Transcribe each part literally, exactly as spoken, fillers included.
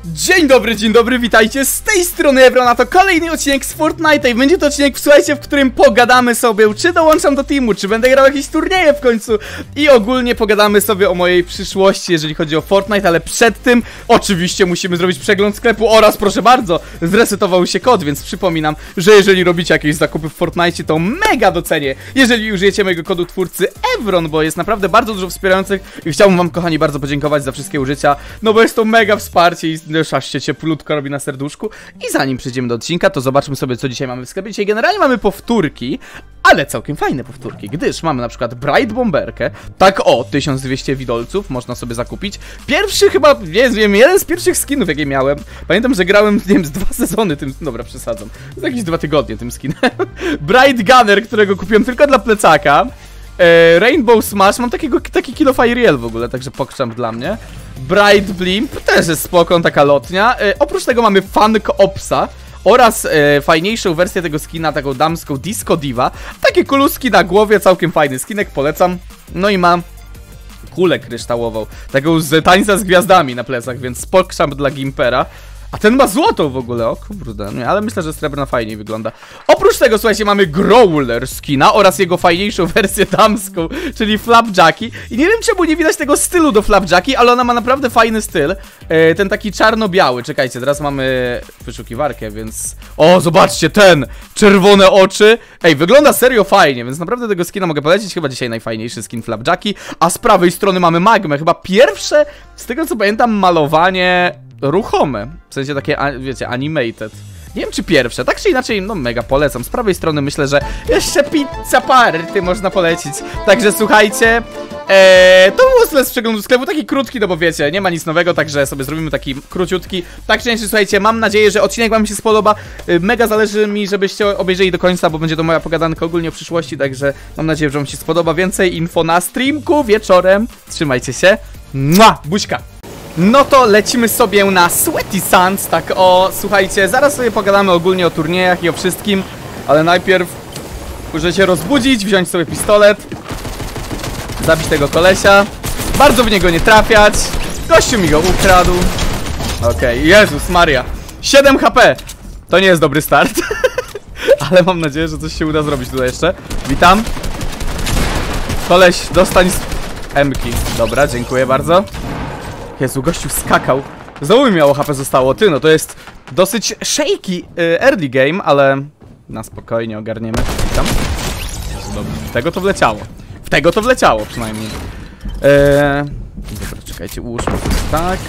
Dzień dobry, dzień dobry, witajcie, z tej strony Ebron, a to kolejny odcinek z Fortnite'a i będzie to odcinek, słuchajcie, w którym pogadamy sobie, czy dołączam do teamu, czy będę grał jakieś turnieje w końcu i ogólnie pogadamy sobie o mojej przyszłości, jeżeli chodzi o Fortnite, ale przed tym oczywiście musimy zrobić przegląd sklepu oraz, proszę bardzo, zresetował się kod, więc przypominam, że jeżeli robicie jakieś zakupy w Fortnite, to mega docenię, jeżeli użyjecie mojego kodu twórcy Ebron, bo jest naprawdę bardzo dużo wspierających i chciałbym wam, kochani, bardzo podziękować za wszystkie użycia, no bo jest to mega wsparcie i aż się cieplutko robi na serduszku. I zanim przejdziemy do odcinka, to zobaczmy sobie, co dzisiaj mamy w sklepie. Dzisiaj generalnie mamy powtórki, ale całkiem fajne powtórki, gdyż mamy na przykład Bright Bomberkę. Tak o, tysiąc dwieście widolców można sobie zakupić. Pierwszy chyba, nie wiem, jeden z pierwszych skinów, jakie miałem. Pamiętam, że grałem, nie wiem, z dwa sezony tym, dobra, przesadzam, z jakieś dwa tygodnie tym skinem. Bright Gunner, którego kupiłem tylko dla plecaka. e, Rainbow Smash, mam takiego, taki Kill of Ariel w ogóle, także pokrzam dla mnie. Bright Blimp, też jest spoko, taka lotnia. e, Oprócz tego mamy Funk Opsa oraz e, fajniejszą wersję tego skina, taką damską Disco Diva. Takie kuluski na głowie, całkiem fajny skinek, polecam. No i mam kulę kryształową, taką z tańca z gwiazdami na plecach, więc pokrzam dla Gimpera. A ten ma złotą w ogóle, o kurde, nie, ale myślę, że srebrna fajniej wygląda. Oprócz tego, słuchajcie, mamy Growler skina oraz jego fajniejszą wersję damską, czyli Flapjacki. I nie wiem, czemu nie widać tego stylu do Flapjacki, ale ona ma naprawdę fajny styl. e, Ten taki czarno-biały, czekajcie, teraz mamy wyszukiwarkę, więc... O, zobaczcie, ten! Czerwone oczy. Ej, wygląda serio fajnie, więc naprawdę tego skina mogę polecić. Chyba dzisiaj najfajniejszy skin Flapjacki. A z prawej strony mamy Magmę, chyba pierwsze, z tego co pamiętam, malowanie... ruchome, w sensie takie, wiecie, animated. Nie wiem, czy pierwsze, tak czy inaczej, no mega polecam. Z prawej strony myślę, że jeszcze Pizza Party można polecić. Także słuchajcie, ee, to było tyle z przeglądu sklepu, taki krótki, no bo wiecie, nie ma nic nowego, także sobie zrobimy taki króciutki. Tak czy inaczej, słuchajcie, mam nadzieję, że odcinek wam się spodoba. e, Mega zależy mi, żebyście obejrzeli do końca, bo będzie to moja pogadanka ogólnie o przyszłości, także mam nadzieję, że wam się spodoba. Więcej info na streamku wieczorem. Trzymajcie się. Mua, buźka. No to lecimy sobie na Sweaty Sands, tak o, słuchajcie, zaraz sobie pogadamy ogólnie o turniejach i o wszystkim, ale najpierw muszę się rozbudzić, wziąć sobie pistolet, zabić tego kolesia, bardzo w niego nie trafiać, gościu mi go ukradł. Okej, okay. Jezus Maria, siedem HP, to nie jest dobry start, ale mam nadzieję, że coś się uda zrobić tutaj jeszcze. Witam. Koleś, dostań z M-ki, dobra, dziękuję bardzo. Jezu, gościu skakał. Znowu mi mało H P zostało. Ty, no to jest dosyć shaky y, early game, ale na spokojnie ogarniemy. Tam. Jezu, dobrze. W tego to wleciało. W tego to wleciało przynajmniej. Eee... Dobra, czekajcie, ułóżmy to tak.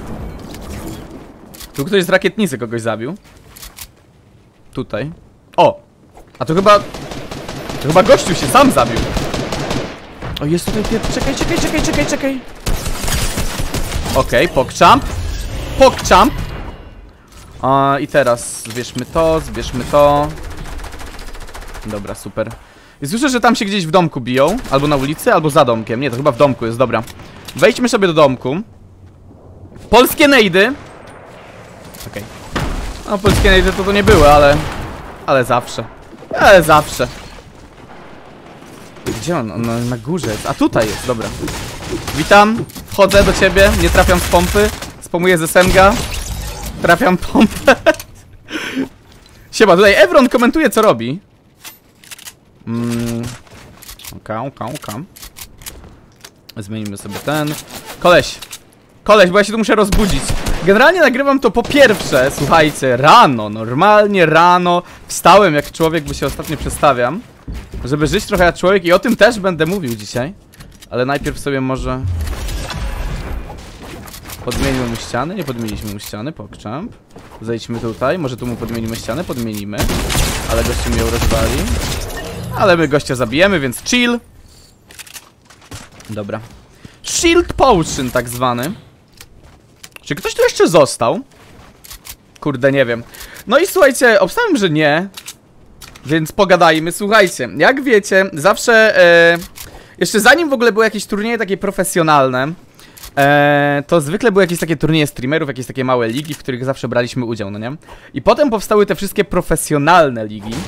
Tu ktoś z rakietnicy kogoś zabił. Tutaj. O! A to chyba... To chyba gościu się sam zabił. O, jest tutaj... Czekaj, czekaj, czekaj, czekaj, czekaj. Okej, okay, pokczamp. Pokczamp. A, i teraz zbierzmy to, zbierzmy to. Dobra, super. I słyszę, że tam się gdzieś w domku biją. Albo na ulicy, albo za domkiem. Nie, to chyba w domku jest, dobra. Wejdźmy sobie do domku. Polskie nejdy. Okej. Okay. No, polskie nejdy to to nie były, ale... Ale zawsze. Ale zawsze. Gdzie on? On na górze jest. A tutaj jest, dobra. Witam, wchodzę do ciebie, nie trafiam z pompy. Spamuję z S M G. Trafiam pompę. Siema, tutaj Ebron komentuje, co robi. Mm. Oka, oka, oka. Zmienimy sobie ten. Koleś. Koleś, bo ja się tu muszę rozbudzić. Generalnie nagrywam to po pierwsze, słuchajcie, rano, normalnie rano. Wstałem jak człowiek, bo się ostatnio przestawiam, żeby żyć trochę jak człowiek i o tym też będę mówił dzisiaj. Ale najpierw sobie może podmienimy mu ściany. Nie podmieniliśmy mu ściany, pokczamp. Zejdźmy tutaj, może tu mu podmienimy ścianę, podmienimy. Ale gościu mnie ją rozwali. Ale my gościa zabijemy, więc chill. Dobra. Shield Potion tak zwany. Czy ktoś tu jeszcze został? Kurde, nie wiem. No i słuchajcie, obstawiam, że nie. Więc pogadajmy, słuchajcie. Jak wiecie, zawsze... E Jeszcze zanim w ogóle były jakieś turnieje takie profesjonalne, e, to zwykle były jakieś takie turnieje streamerów, jakieś takie małe ligi, w których zawsze braliśmy udział, no nie? I potem powstały te wszystkie profesjonalne ligi.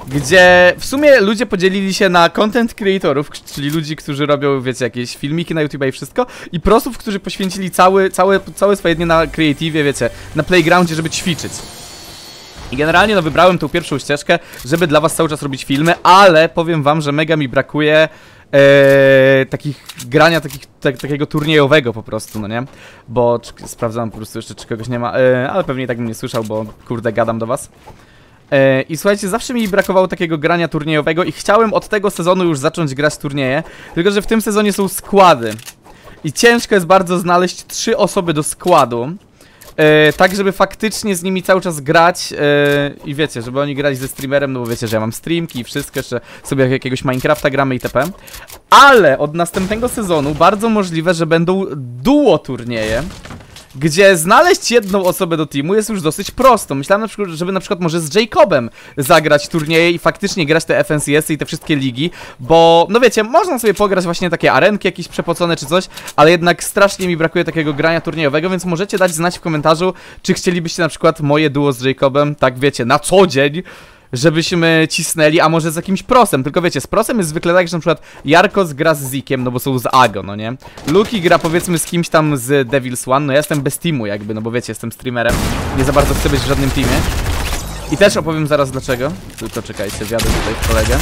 gdzie w sumie ludzie podzielili się na content creatorów, czyli ludzi, którzy robią, wiecie, jakieś filmiki na YouTube i wszystko, i prosów, którzy poświęcili cały, całe, całe swoje dnie na creative'ie, wiecie, na playgroundzie, żeby ćwiczyć. I generalnie no wybrałem tą pierwszą ścieżkę, żeby dla was cały czas robić filmy, ale powiem wam, że mega mi brakuje Eee, takich grania, takich, tak, takiego turniejowego po prostu, no nie? Bo czy, sprawdzam po prostu jeszcze, czy kogoś nie ma, eee, ale pewnie i tak bym nie słyszał, bo kurde gadam do was. Eee, I słuchajcie, zawsze mi brakowało takiego grania turniejowego i chciałem od tego sezonu już zacząć grać turnieje, tylko że w tym sezonie są składy i ciężko jest bardzo znaleźć trzy osoby do składu. E, tak, żeby faktycznie z nimi cały czas grać e, i wiecie, żeby oni grali ze streamerem, no bo wiecie, że ja mam streamki i wszystko, jeszcze sobie jakiegoś Minecrafta gramy itp. Ale od następnego sezonu bardzo możliwe, że będą duo turnieje, gdzie znaleźć jedną osobę do teamu jest już dosyć prosto. Myślałem na przykład, żeby na przykład może z Jacobem zagrać turnieje i faktycznie grać te F N C S y i te wszystkie ligi, bo no wiecie, można sobie pograć właśnie takie arenki jakieś przepocone czy coś, ale jednak strasznie mi brakuje takiego grania turniejowego, więc możecie dać znać w komentarzu, czy chcielibyście na przykład moje duo z Jacobem, tak wiecie, na co dzień, żebyśmy cisnęli, a może z jakimś prosem. Tylko wiecie, z prosem jest zwykle tak, że na przykład Jarkos gra z Zikiem, no bo są z Ago, no nie? Luki gra powiedzmy z kimś tam z Devil's One, no ja jestem bez teamu jakby, no bo wiecie, jestem streamerem, nie za bardzo chcę być w żadnym teamie. I też opowiem zaraz dlaczego, tylko czekajcie, wjadę tutaj w kolegę.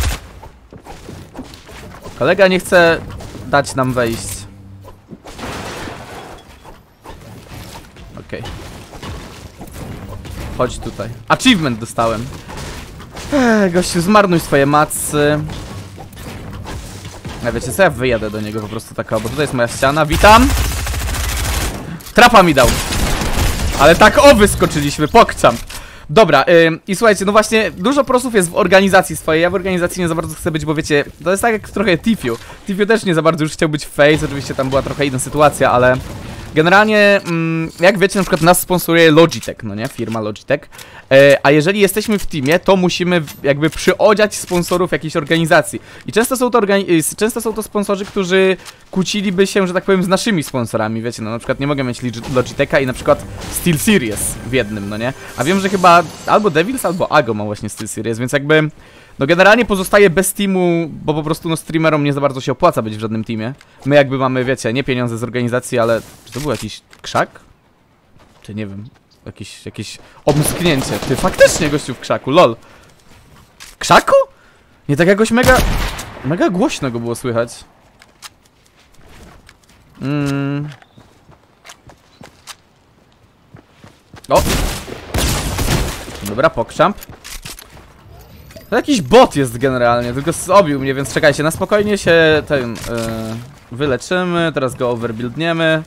Kolega nie chce dać nam wejść. Okej. Okay. Chodź tutaj. Achievement dostałem. Ech, gościu, zmarnuj swoje macy. Ja wiecie co, ja wyjadę do niego po prostu tak, bo tutaj jest moja ściana. Witam. Trapa mi dał. Ale tak o wyskoczyliśmy, pokczam. Dobra, yy, i słuchajcie, no właśnie dużo prosów jest w organizacji swojej. Ja w organizacji nie za bardzo chcę być, bo wiecie, to jest tak jak trochę Tifiu. Tifiu też nie za bardzo już chciał być w Face. Oczywiście tam była trochę inna sytuacja, ale generalnie, mm, jak wiecie, na przykład nas sponsoruje Logitech, no nie? Firma Logitech. E, a jeżeli jesteśmy w teamie, to musimy jakby przyodziać sponsorów jakiejś organizacji. I często są to, organi często są to sponsorzy, którzy kłóciliby się, że tak powiem, z naszymi sponsorami. Wiecie, no na przykład nie mogę mieć Logitecha i na przykład SteelSeries w jednym, no nie? A wiem, że chyba albo Devils, albo Ago ma właśnie SteelSeries, więc jakby no generalnie pozostaje bez teamu, bo po prostu no streamerom nie za bardzo się opłaca być w żadnym teamie. My jakby mamy, wiecie, nie pieniądze z organizacji, ale czy to był jakiś krzak? Czy nie wiem, jakieś, jakieś omsknięcie. Ty, faktycznie gościu w krzaku, lol. W krzaku? Nie, tak jakoś mega, mega głośno go było słychać. Mm. O! Dobra, pokrzamp. To jakiś bot jest generalnie, tylko zobił mnie, więc czekajcie, na spokojnie się ten yy, wyleczymy, teraz go overbuildniemy.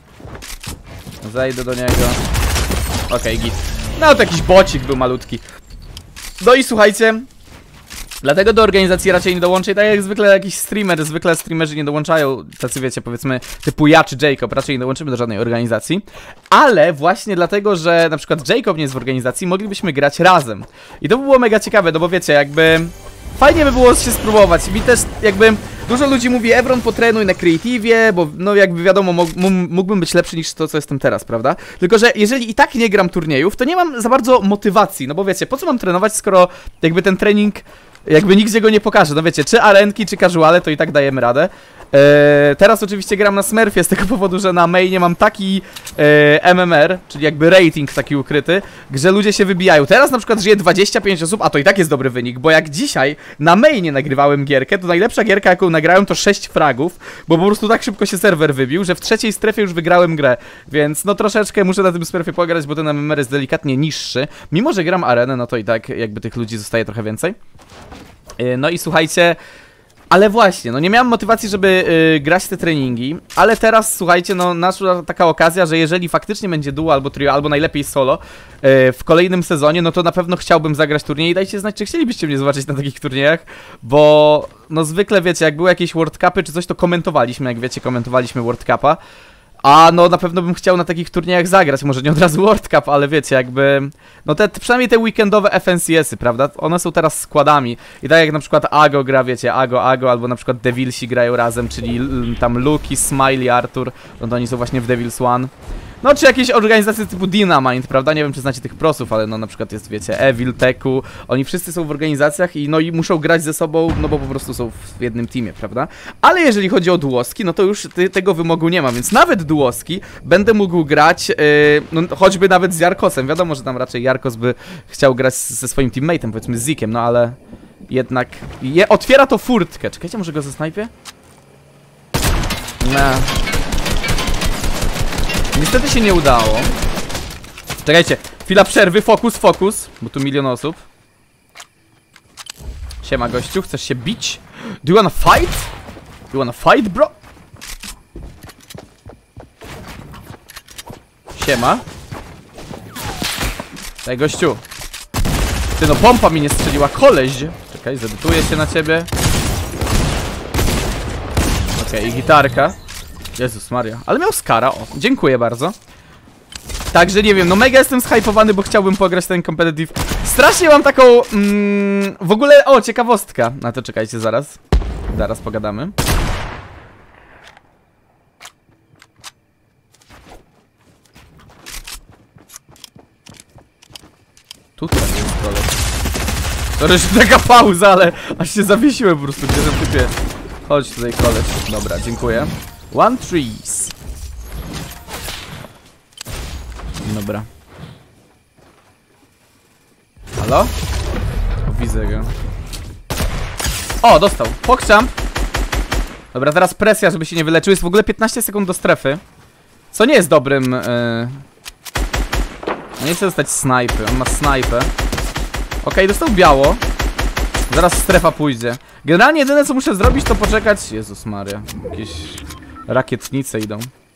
Zajdę do niego. Okej, okay, git. No to jakiś bocik był malutki. No i słuchajcie, dlatego do organizacji raczej nie dołączę. Tak jak zwykle jakiś streamer, zwykle streamerzy nie dołączają, tacy wiecie, powiedzmy typu ja czy Jacob, raczej nie dołączymy do żadnej organizacji. Ale właśnie dlatego, że na przykład Jacob nie jest w organizacji, moglibyśmy grać razem. I to by było mega ciekawe, no bo wiecie, jakby fajnie by było się spróbować. Mi też jakby dużo ludzi mówi: Evron, potrenuj na creative'ie, bo no jakby wiadomo, mógłbym być lepszy niż to, co jestem teraz, prawda? Tylko że jeżeli i tak nie gram turniejów, to nie mam za bardzo motywacji, no bo wiecie, po co mam trenować, skoro jakby ten trening jakby nigdzie go nie pokaże, no wiecie, czy arenki, czy casuale, to i tak dajemy radę. Eee, teraz oczywiście gram na Smurfie z tego powodu, że na mainie mam taki e, M M R, czyli jakby rating taki ukryty, że ludzie się wybijają. Teraz na przykład żyje dwadzieścia pięć osób, a to i tak jest dobry wynik, bo jak dzisiaj na mainie nagrywałem gierkę, to najlepsza gierka, jaką nagrałem, to sześć fragów, bo po prostu tak szybko się serwer wybił, że w trzeciej strefie już wygrałem grę, więc no troszeczkę muszę na tym Smurfie pograć, bo ten M M R jest delikatnie niższy. Mimo że gram arenę, no to i tak jakby tych ludzi zostaje trochę więcej. No i słuchajcie, ale właśnie, no nie miałem motywacji, żeby yy, grać te treningi, ale teraz, słuchajcie, no naszła taka okazja, że jeżeli faktycznie będzie duo albo trio, albo najlepiej solo yy, w kolejnym sezonie, no to na pewno chciałbym zagrać turniej i dajcie znać, czy chcielibyście mnie zobaczyć na takich turniejach, bo no zwykle wiecie, jak były jakieś World Cupy czy coś, to komentowaliśmy, jak wiecie, komentowaliśmy World Cupa. A no na pewno bym chciał na takich turniejach zagrać, może nie od razu World Cup, ale wiecie, jakby no te, przynajmniej te weekendowe F N C S y, prawda? One są teraz składami. I tak jak na przykład Ago gra, wiecie, Ago, Ago, albo na przykład Devilsi grają razem, czyli tam Luki, Smiley, Arthur, no to oni są właśnie w Devil's One. No, czy jakieś organizacje typu Dynamite, prawda? Nie wiem, czy znacie tych prosów, ale no na przykład jest, wiecie, Evil, Teku. Oni wszyscy są w organizacjach i no i muszą grać ze sobą, no bo po prostu są w jednym teamie, prawda? Ale jeżeli chodzi o duoski, no to już ty, tego wymogu nie ma, więc nawet duoski będę mógł grać, yy, no choćby nawet z Jarkosem. Wiadomo, że tam raczej Jarkos by chciał grać ze swoim teammate'em, powiedzmy z Zikiem, no ale jednak je, otwiera to furtkę. Czekajcie, może go zasnajpię? No. Niestety się nie udało. Czekajcie, chwila przerwy, fokus, fokus, bo tu milion osób. Siema gościu, chcesz się bić? Do you wanna fight? Do you wanna fight, bro? Siema. Ej gościu. Ty no, pompa mi nie strzeliła, koleś. Czekaj, zedytuję się na ciebie. Okej, okay, i gitarka. Jezus Maria, ale miał skara, o, dziękuję bardzo. Także nie wiem, no mega jestem zhypowany, bo chciałbym pograć ten competitive. Strasznie mam taką, mm, w ogóle, o, ciekawostka. Na to czekajcie, zaraz. Zaraz pogadamy. Tutaj jest koleś. To już taka pauza, ale aż się zawiesiłem po prostu, gdzie ten typie. Chodź tutaj koleś. Dobra, dziękuję. One trees. Dobra. Halo? O, widzę go. O, dostał. Pokczam. Dobra, teraz presja, żeby się nie wyleczył. Jest w ogóle piętnaście sekund do strefy. Co nie jest dobrym... Yy... No nie chcę dostać snajpy. On ma snajpę. Okej, okay, dostał biało. Zaraz strefa pójdzie. Generalnie jedyne co muszę zrobić to poczekać... Jezus Maria. Jakieś rakietnice idą.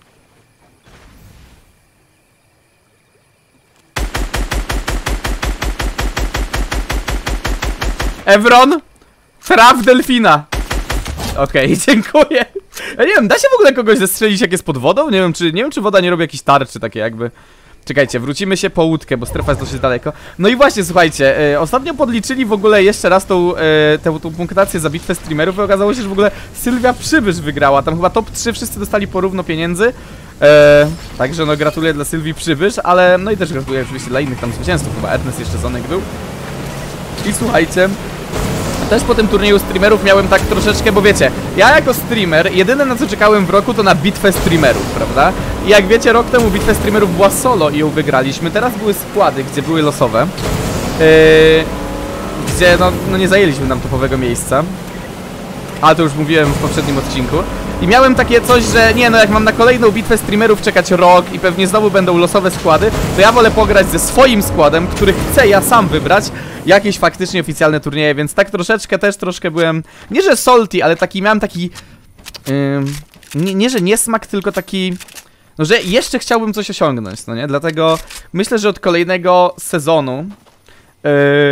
Evron! Traf delfina! Okej, okay, dziękuję. Ja nie wiem, da się w ogóle kogoś zestrzelić jak jest pod wodą? Nie wiem, czy, nie wiem, czy woda nie robi jakichś tarczy takie jakby. Czekajcie, wrócimy się po łódkę, bo strefa jest dosyć daleko. No i właśnie, słuchajcie, yy, ostatnio podliczyli w ogóle jeszcze raz tą, yy, tę, tą punktację za bitwę streamerów i okazało się, że w ogóle Sylwia Przybysz wygrała. Tam chyba top trzy wszyscy dostali porówno pieniędzy. Yy, także no gratuluję dla Sylwii Przybysz, ale no i też gratuluję oczywiście dla innych tam zwycięzców, chyba Ernest jeszcze Zonek był. I słuchajcie, też po tym turnieju streamerów miałem tak troszeczkę, bo wiecie, ja jako streamer, jedyne na co czekałem w roku to na bitwę streamerów, prawda? I jak wiecie, rok temu bitwę streamerów była solo i ją wygraliśmy, teraz były składy, gdzie były losowe, yy, gdzie no, no nie zajęliśmy nam topowego miejsca, ale to już mówiłem w poprzednim odcinku. I miałem takie coś, że nie no, jak mam na kolejną bitwę streamerów czekać rok i pewnie znowu będą losowe składy, to ja wolę pograć ze swoim składem, który chcę ja sam wybrać, jakieś faktycznie oficjalne turnieje, więc tak troszeczkę też troszkę byłem, nie że salty, ale taki, miałem taki, yy, nie, nie że niesmak, tylko taki, no że jeszcze chciałbym coś osiągnąć, no nie, dlatego myślę, że od kolejnego sezonu yy,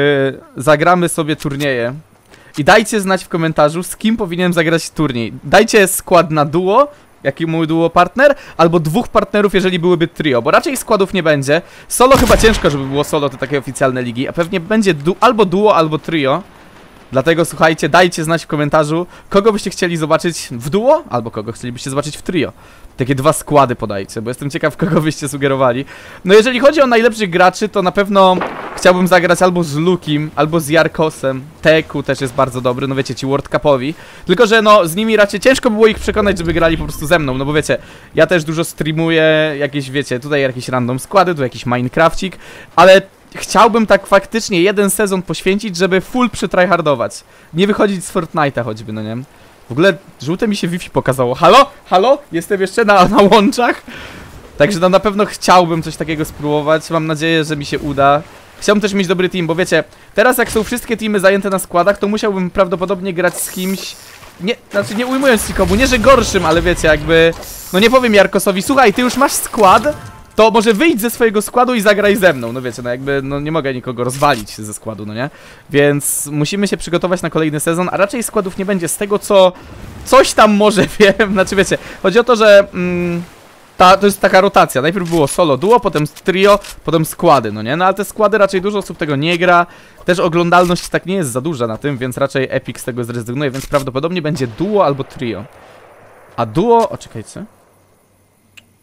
zagramy sobie turnieje. I dajcie znać w komentarzu, z kim powinienem zagrać turniej. Dajcie skład na duo, jaki mój duo partner, albo dwóch partnerów, jeżeli byłyby trio, bo raczej składów nie będzie. Solo chyba ciężko, żeby było solo, to takie oficjalne ligi, a pewnie będzie du albo duo, albo trio. Dlatego słuchajcie, dajcie znać w komentarzu, kogo byście chcieli zobaczyć w duo, albo kogo chcielibyście zobaczyć w trio. Takie dwa składy podajcie, bo jestem ciekaw, kogo byście sugerowali. No jeżeli chodzi o najlepszych graczy, to na pewno chciałbym zagrać albo z Lukim, albo z Jarkosem. Teku też jest bardzo dobry, no wiecie, ci World Cupowi. Tylko że no, z nimi raczej ciężko było ich przekonać, żeby grali po prostu ze mną, no bo wiecie, ja też dużo streamuję, jakieś wiecie, tutaj jakieś random składy, tu jakiś Minecrafcik, ale chciałbym tak faktycznie jeden sezon poświęcić, żeby full przytryhardować. Nie wychodzić z Fortnite'a choćby, no nie? W ogóle żółte mi się Wi-Fi pokazało. Halo? Halo? Jestem jeszcze na, na łączach? Także no na pewno chciałbym coś takiego spróbować. Mam nadzieję, że mi się uda. Chciałbym też mieć dobry team, bo wiecie, teraz jak są wszystkie teamy zajęte na składach, to musiałbym prawdopodobnie grać z kimś... Nie, znaczy nie ujmując nikomu, nie że gorszym, ale wiecie, jakby... No nie powiem Jarkosowi, słuchaj, ty już masz skład, to może wyjdź ze swojego składu i zagraj ze mną. No wiecie, no jakby, no nie mogę nikogo rozwalić ze składu, no nie? Więc musimy się przygotować na kolejny sezon, a raczej składów nie będzie z tego, co... Coś tam może wiem, znaczy wiecie, chodzi o to, że... Mm, ta, to jest taka rotacja, najpierw było solo, duo, potem trio, potem składy, no nie? No ale te składy raczej dużo osób tego nie gra. Też oglądalność tak nie jest za duża na tym, więc raczej Epic z tego zrezygnuje, więc prawdopodobnie będzie duo albo trio. A duo... O, czekajcie.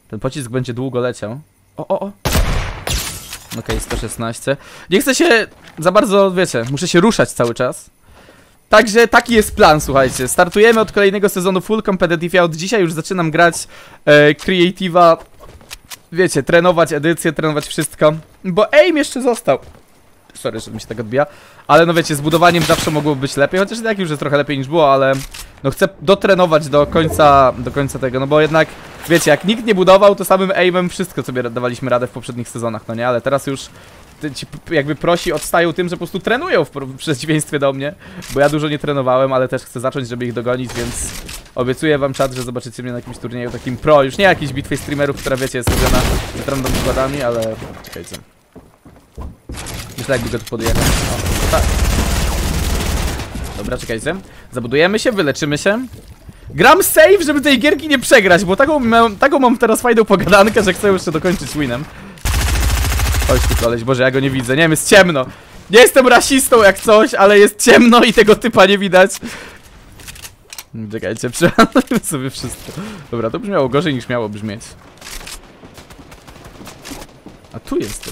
Ten pocisk będzie długo leciał. O, o, o. Okej, okay, sto szesnaście. Nie chcę się za bardzo, wiecie, muszę się ruszać cały czas. Także taki jest plan, słuchajcie. Startujemy od kolejnego sezonu Full Competitive. Ja od dzisiaj już zaczynam grać e, Creative'a. Wiecie, trenować edycję, trenować wszystko. Bo aim jeszcze został. Sorry, że mi się tak odbija. Ale no wiecie, z budowaniem zawsze mogło być lepiej. Chociaż tak już jest trochę lepiej niż było, ale no chcę dotrenować do końca, do końca tego. No bo jednak, wiecie, jak nikt nie budował, to samym aimem wszystko sobie dawaliśmy radę w poprzednich sezonach, no nie? Ale teraz już ci jakby prosi odstają tym, że po prostu trenują w, w przeciwieństwie do mnie. Bo ja dużo nie trenowałem, ale też chcę zacząć, żeby ich dogonić, więc obiecuję wam, czat, że zobaczycie mnie na jakimś turnieju takim pro. Już nie jakiś bitwie streamerów, która wiecie, jest robiona z random składami, ale czekajcie. Myślę, jakby go tu podjechać. O, tak. Dobra, czekajcie. Zabudujemy się, wyleczymy się. Gram save, żeby tej gierki nie przegrać, bo taką mam, taką mam teraz fajną pogadankę, że chcę jeszcze dokończyć winem. Chodź tu koleś, Boże, ja go nie widzę. Nie wiem, jest ciemno. Nie jestem rasistą jak coś, ale jest ciemno i tego typa nie widać. Czekajcie, przeanalizujmy sobie wszystko. Dobra, to brzmiało gorzej niż miało brzmieć. A tu jesteś.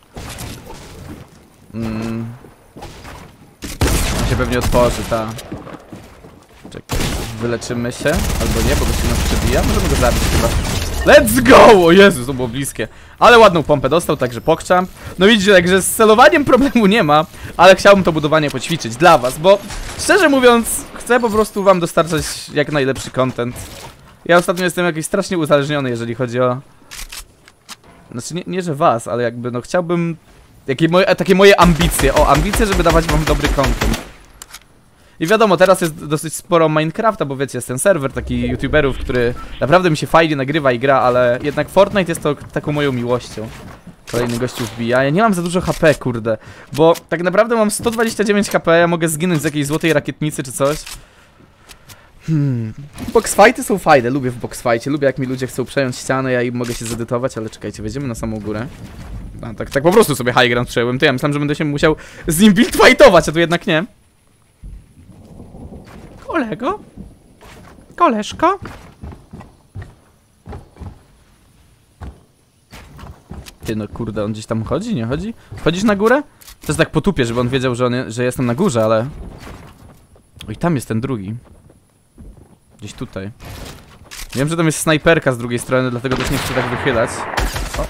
Mm. On się pewnie otworzy, ta. Czekaj, wyleczymy się. Albo nie, bo go się nas przebija. Możemy go zabić chyba. Let's go! O Jezus, to było bliskie. Ale ładną pompę dostał, także pokczamp. No widzicie, także z celowaniem problemu nie ma. Ale chciałbym to budowanie poćwiczyć dla was, bo szczerze mówiąc, chcę po prostu wam dostarczać jak najlepszy content. Ja ostatnio jestem jakiś strasznie uzależniony, jeżeli chodzi o... Znaczy nie, nie że was, ale jakby no chciałbym... Jakie moje, takie moje ambicje, o ambicje, żeby dawać wam dobry content. I wiadomo, teraz jest dosyć sporo Minecrafta, bo wiecie, jest ten serwer taki youtuberów, który naprawdę mi się fajnie nagrywa i gra, ale jednak Fortnite jest to taką moją miłością. Kolejny gościu wbija, ja nie mam za dużo H P, kurde, bo tak naprawdę mam sto dwadzieścia dziewięć H P, ja mogę zginąć z jakiejś złotej rakietnicy czy coś. Hmm. Boxfighty są fajne, lubię w boxfightie, lubię jak mi ludzie chcą przejąć ścianę, ja im mogę się zedytować, ale czekajcie, wejdziemy na samą górę. A, tak, tak po prostu sobie high ground przejąłem, to ja myślałem, że będę się musiał z nim build fightować, a tu jednak nie. Kolego? Koleżko? Ty no kurde, on gdzieś tam chodzi, nie chodzi? Chodzisz na górę? Też tak potupię, żeby on wiedział, że, on je, że jestem na górze, ale... Oj, tam jest ten drugi. Gdzieś tutaj. Wiem, że tam jest snajperka z drugiej strony, dlatego też nie chcę tak wychylać. O.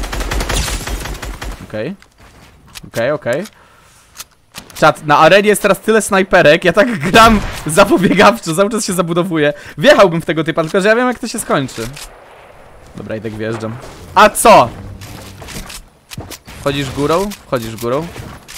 Okej. Okej, okej. Czat, na arenie jest teraz tyle snajperek, ja tak gram zapobiegawczo, cały czas się zabudowuję. Wjechałbym w tego typa, tylko że ja wiem jak to się skończy. Dobra, i tak wjeżdżam. A co? Wchodzisz górą? Wchodzisz górą.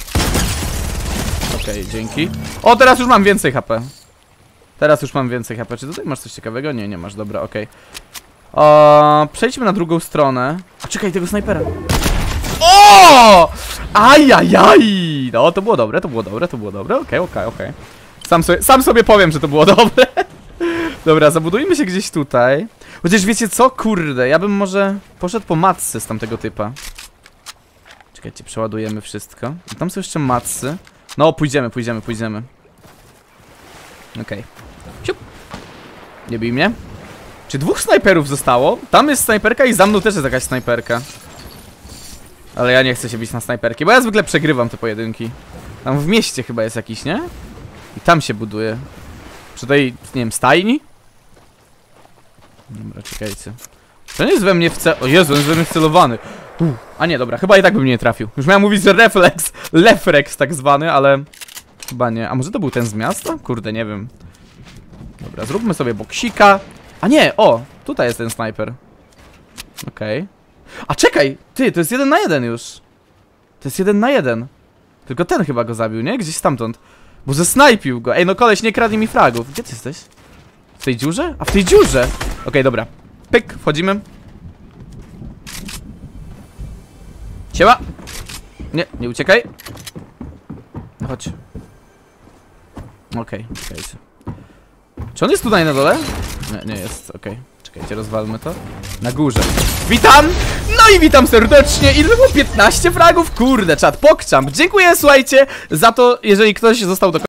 Okej, okay, dzięki. O, teraz już mam więcej H P. Teraz już mam więcej H P. Czy tutaj masz coś ciekawego? Nie, nie masz, dobra, okej. Okay. O, przejdźmy na drugą stronę. A czekaj, tego snajpera. O! Ajajaj! No, to było dobre, to było dobre, to było dobre. Okej, okej, okej. Sam sobie, sam sobie powiem, że to było dobre. Dobra, zabudujmy się gdzieś tutaj. Chociaż wiecie co? Kurde, ja bym może poszedł po matsy z tamtego typa. Czekajcie, przeładujemy wszystko. I tam są jeszcze matsy. No, pójdziemy, pójdziemy, pójdziemy. Okej. Okay. Nie bij mnie. Czy dwóch snajperów zostało? Tam jest snajperka i za mną też jest jakaś snajperka. Ale ja nie chcę się bić na snajperki, bo ja zwykle przegrywam te pojedynki. Tam w mieście chyba jest jakiś, nie? I tam się buduje. Przy tej, nie wiem, stajni? Dobra, czekajcie. To nie jest we mnie wce... O Jezu, on jest we mnie wcelowany. Uf. A nie, dobra, chyba i tak bym nie trafił. Już miałem mówić, że refleks, lefrex tak zwany, ale... Chyba nie. A może to był ten z miasta? Kurde, nie wiem. Dobra, zróbmy sobie boksika. A nie, o! Tutaj jest ten snajper. Okej. Okay. A czekaj! Ty, to jest jeden na jeden już. To jest jeden na jeden. Tylko ten chyba go zabił, nie? Gdzieś stamtąd. Bo zesnajpił go. Ej, no koleś, nie kradnij mi fragów. Gdzie ty jesteś? W tej dziurze? A w tej dziurze! Okej, okay, dobra. Pyk, wchodzimy. Siema! Nie, nie uciekaj. Chodź. Okej, okay, czekajcie. Czy on jest tutaj na dole? Nie, nie jest, okej. Okay. Czekajcie, rozwalmy to. Na górze. Witam! No i witam serdecznie. Ile było? piętnaście fragów? Kurde, czat, pokczam. Dziękuję, słuchajcie, za to, jeżeli ktoś został do